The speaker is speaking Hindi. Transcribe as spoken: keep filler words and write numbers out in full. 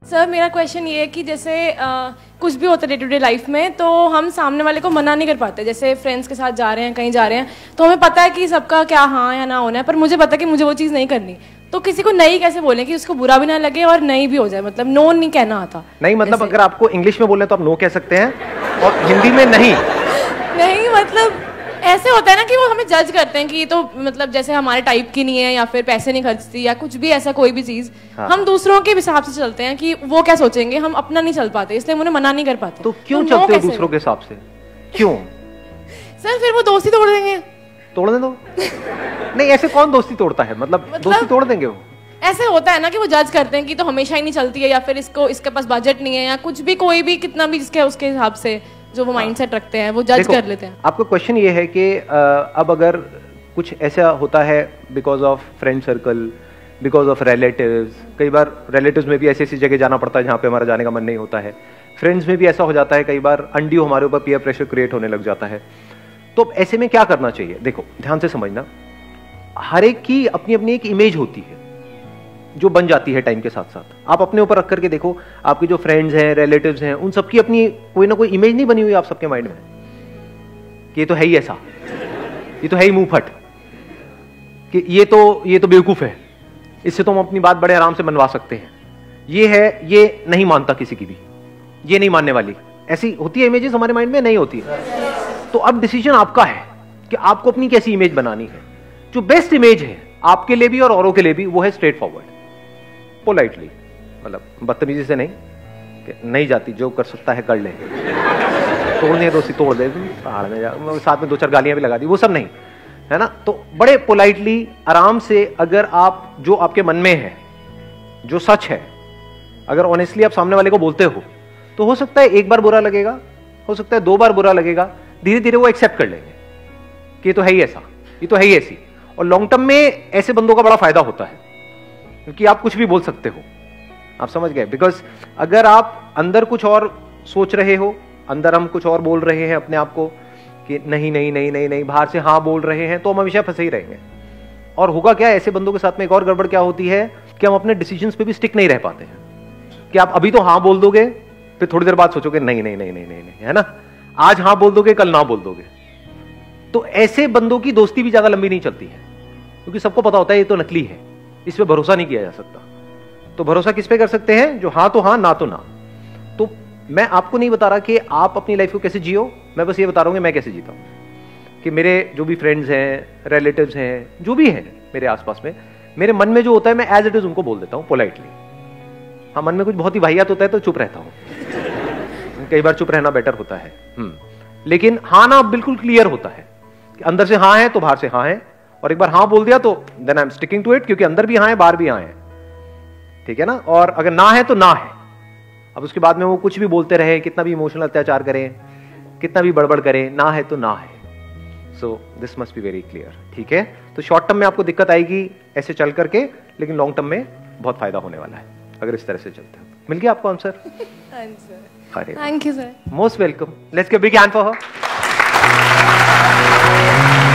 सर मेरा क्वेश्चन ये है कि जैसे आ, कुछ भी होता है डे टू डे लाइफ में, तो हम सामने वाले को मना नहीं कर पाते। जैसे फ्रेंड्स के साथ जा रहे हैं, कहीं जा रहे हैं, तो हमें पता है कि सबका क्या हाँ या ना होना है, पर मुझे पता है कि मुझे वो चीज़ नहीं करनी। तो किसी को नहीं कैसे बोलें कि उसको बुरा भी ना लगे और नहीं भी हो जाए, मतलब नो नहीं कहना आता। नहीं मतलब अगर आपको इंग्लिश में बोलना है तो आप नो कह सकते हैं और हिंदी में नहीं। नहीं मतलब ऐसे होता है ना कि वो हमें जज करते हैं कि तो मतलब जैसे हमारे टाइप की नहीं है, या फिर पैसे नहीं खर्चती, या कुछ भी ऐसा कोई भी चीज। हाँ। हम दूसरों के हिसाब से चलते हैं कि वो क्या सोचेंगे, हम अपना नहीं चल पाते, इसलिए हम उन्हें मना नहीं कर पाते। तो क्यों तो चलते हो दूसरों के हिसाब से? क्यों? सर फिर वो दोस्ती तोड़ देंगे। तोड़ने दो। नहीं ऐसे कौन दोस्ती तोड़ता है? मतलब, मतलब दोस्ती तोड़ देंगे वो? ऐसे होता है ना कि वो जज करते हैं कि तो हमेशा ही नहीं चलती है, या फिर इसको इसके पास बजट नहीं है, या कुछ भी, कोई भी कितना भी जिसके उसके हिसाब से जो वो माइंडसेट रखते हैं वो जज कर लेते हैं। आपका क्वेश्चन ये है कि अब अगर कुछ ऐसा होता है because of friend circle, because of relatives, कई बार रिलेटिव्स में भी ऐसी ऐसी जगह जाना पड़ता है जहाँ पे हमारा जाने का मन नहीं होता है, फ्रेंड्स में भी ऐसा हो जाता है, कई बार अनड्यू हमारे ऊपर पीयर प्रेशर क्रिएट होने लग जाता है। तो ऐसे में क्या करना चाहिए? देखो ध्यान से समझना, हर एक की अपनी अपनी एक इमेज होती है जो बन जाती है टाइम के साथ साथ। आप अपने ऊपर रख करके देखो, आपके जो फ्रेंड्स हैं, रिलेटिव्स हैं, उन सबकी अपनी कोई ना कोई इमेज नहीं बनी हुई आप सबके माइंड में कि ये तो है ही ऐसा, ये तो है ही मुंह फट, कि ये तो ये तो बेवकूफ है, इससे तो हम अपनी बात बड़े आराम से मनवा सकते हैं, ये है, ये नहीं मानता किसी की भी, ये नहीं मानने वाली। ऐसी होती है इमेजेस हमारे माइंड में? नहीं होती है। तो अब डिसीजन आपका है कि आपको अपनी कैसी इमेज बनानी है। जो बेस्ट इमेज है आपके लिए भी और औरों के लिए भी, वो है स्ट्रेट फॉरवर्ड, पोलाइटली, मतलब बदतमीजी से नहीं कि नहीं जाती, जो कर सकता है कर ले, तोड़नी है दोस्ती तोड़ दे, पहाड़ में जा, साथ में दो चार गालियां भी लगा दी, वो सब नहीं है ना। तो बड़े पोलाइटली आराम से, अगर आप जो आपके मन में है, जो सच है, अगर ऑनेस्टली आप सामने वाले को बोलते हो, तो हो सकता है एक बार बुरा लगेगा, हो सकता है दो बार बुरा लगेगा, धीरे धीरे वो एक्सेप्ट कर लेंगे कि ये तो है ही ऐसा, ये तो है ही ऐसी। और लॉन्ग टर्म में ऐसे बंदों का बड़ा फायदा होता है, क्योंकि आप कुछ भी बोल सकते हो, आप समझ गए। बिकॉज अगर आप अंदर कुछ और सोच रहे हो, अंदर हम कुछ और बोल रहे हैं अपने आप को कि नहीं नहीं नहीं नहीं नहीं, बाहर से हाँ बोल रहे हैं, तो हम हमेशा फंसे ही रहेंगे। और होगा क्या, ऐसे बंदों के साथ में एक और गड़बड़ क्या होती है कि हम अपने डिसीजंस पे भी स्टिक नहीं रह पाते हैं, कि आप अभी तो हाँ बोल दोगे, फिर थोड़ी देर बाद सोचोगे नहीं नहीं नहीं नहीं नहीं नहीं, है ना, आज हाँ बोल दोगे, कल ना बोल दोगे। तो ऐसे बंदों की दोस्ती भी ज्यादा लंबी नहीं चलती है, क्योंकि सबको पता होता है ये तो नकली है, इस पे भरोसा नहीं किया जा सकता। तो भरोसा किस पे कर सकते हैं? जो हाँ तो हाँ, ना तो ना। तो मैं आपको नहीं बता रहा कि आप अपनी लाइफ को कैसे जियो, मैं बस ये बता रहा हूँ कि मैं कैसे जीता हूँ। कि मेरे जो भी फ्रेंड्स हैं, रिलेटिव्स हैं, जो भी हैं मेरे आसपास में, मेरे मन में जो होता है मैं एज इट इज उनको बोल देता हूँ पोलाइटली। हाँ, मन में कुछ बहुत ही वाहियात होता है तो चुप रहता हूँ, कई बार चुप रहना बेटर होता है। हम्म लेकिन हाँ ना बिल्कुल क्लियर होता है कि अंदर से हाँ है तो बाहर से हाँ है, और एक बार हाँ बोल दिया तो then I am sticking to it, क्योंकि अंदर भी हाँ है, बाहर भी हाँ है, ठीक है ना। और अगर ना है तो ना है, अब उसके बाद में वो कुछ भी बोलते रहे, कितना भी इमोशनल अत्याचार करें, कितना भी बड़बड़ करें, ना है तो ना है। So this must be very clear, ठीक है। तो शॉर्ट टर्म में आपको दिक्कत आएगी ऐसे चल करके, लेकिन लॉन्ग टर्म में बहुत फायदा होने वाला है अगर इस तरह से चलते हैं। मिल गया आपको answer? Thank you sir. Most welcome. Let's give big hand for her.